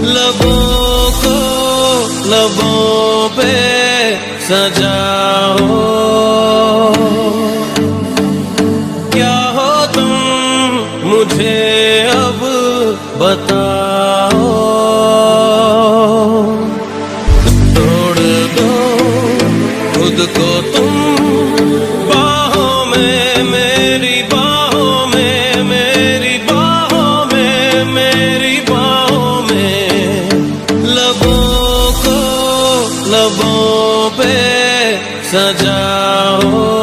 लबों को लबों पे सजाओ, क्या हो तुम मुझे अब बताओ। तोड़ दो खुद को तुम बाहों में, मेरी बाहों में, मेरी बाहों में, मेरी बाहों में। लबों को लबों पे सजाओ।